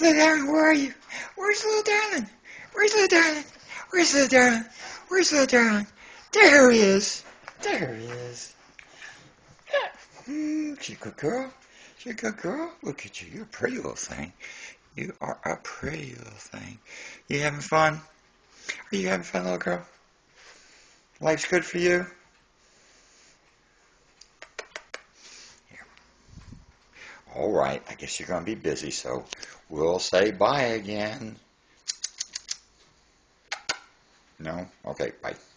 Little Darlin, where are you? Where's little Darlin? Where's little Darlin? Where's little Darlin? Where's little Darlin? There he is. There he is. She's a good girl. She's a good girl. Look at you. You're a pretty little thing. You are a pretty little thing. You having fun? Are you having fun, little girl? Life's good for you? Here. All right. I guess you're going to be busy, so we'll say bye again. No? Okay, bye.